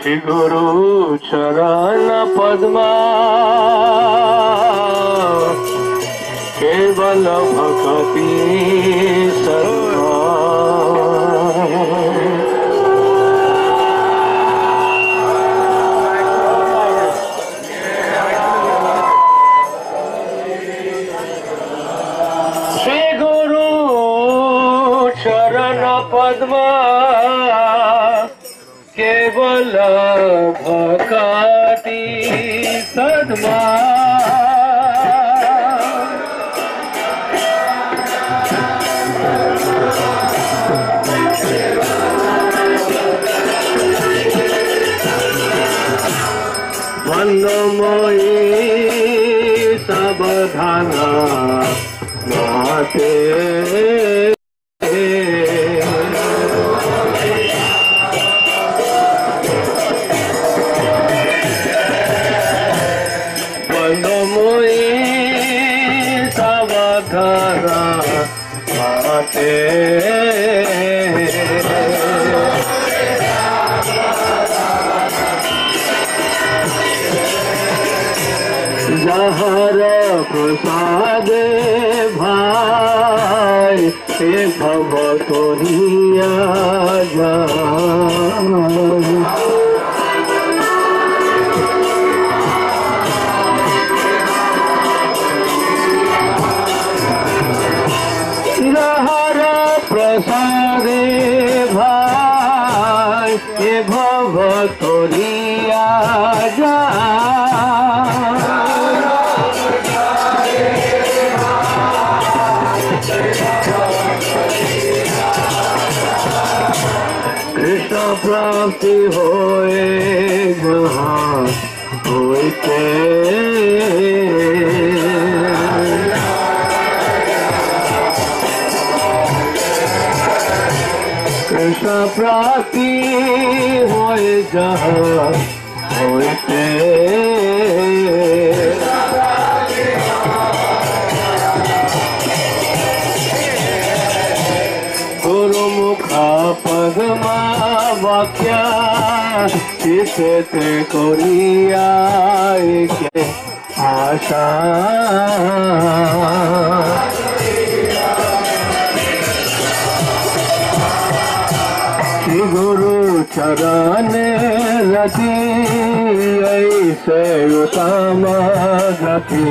श्री गुरु चरण पद्मा केवल भक्ति सर्वा श्री गुरु चरण पद्मा केवल भक्ति सद्मा मनमयी सावधान माते जहर प्रसाद भाई हे भव तोरिया जहर प्रसाद भाई हे भव तोरिया कृष्ण प्राप्ति होए जहाँ होते कृष्ण प्राप्ति होए जहाँ होते गुरुमुखा पद्मा वाक्या चिते कोरिया के आशा श्री गुरु चरण रति ऐसे उत्तम गति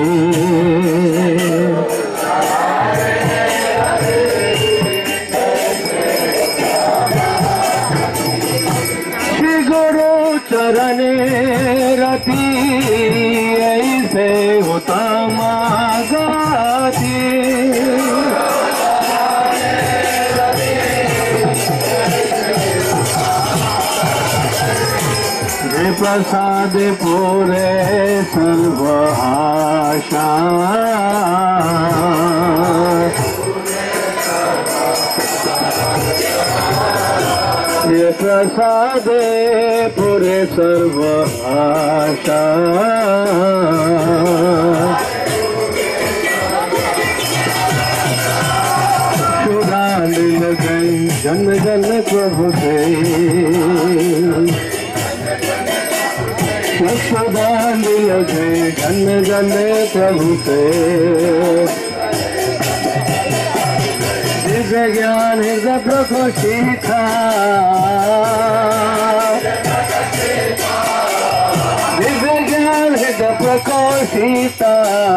चरण रति ऐसे उत्तम गति जे प्रसाद पूरे सर्व आशा ये प्रसाद पूरे सर्व आशा शुरालिल गई जन जन प्रभु से शुरालिल गई जन जन प्रभु से दिव्य ज्ञान हृदय प्रकोशिता दिव्य ज्ञान हृदय प्रकोशिता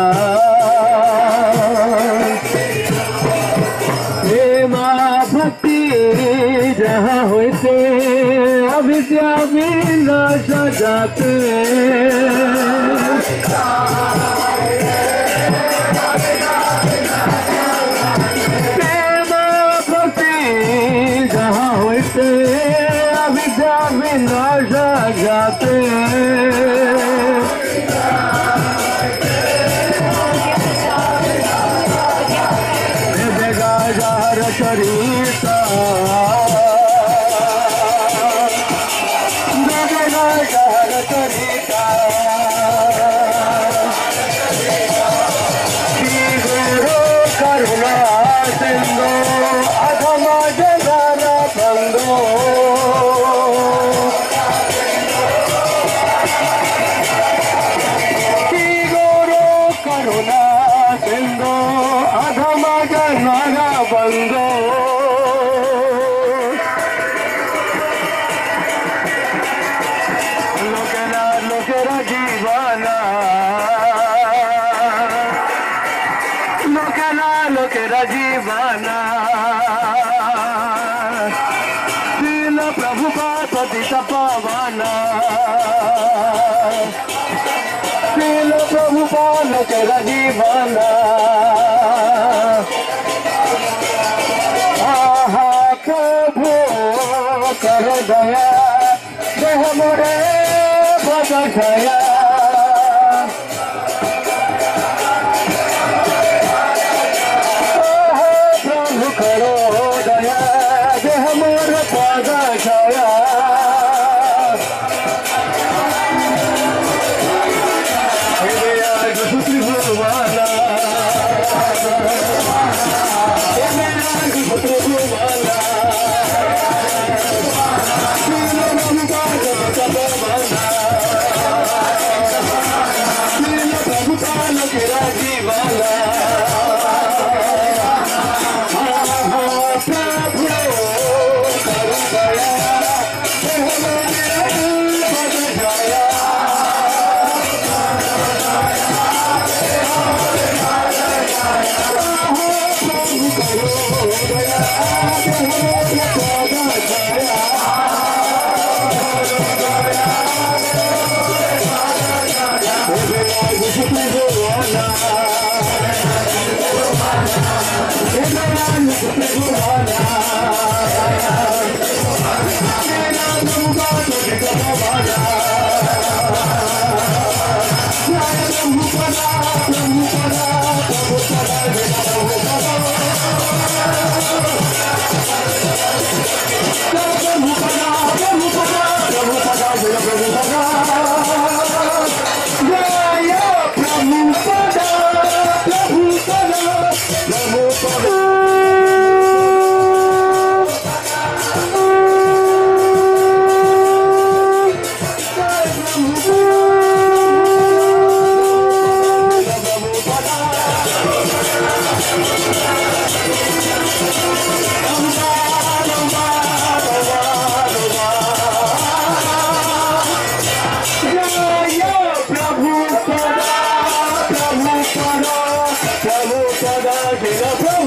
प्रेमा भक्ति जहाँ होते अविद्या विनाश जाते जहाँ होते अविद्या विनाश जाते जहर शरीता जहर शरीता श्री गुरु करुणा सिंधु अधम जगन बंधु नागा बंदो लोकेरा जीवाना लोकेरा जीवाना श्रीला प्रभुपाद पतित पावाना श्रीला प्रभुपाद लोकेरा जीवाना आहा प्रभु कर दया देह मोरे बदखया प्रभु करो दया देह मोरे बदखया Prabhupada,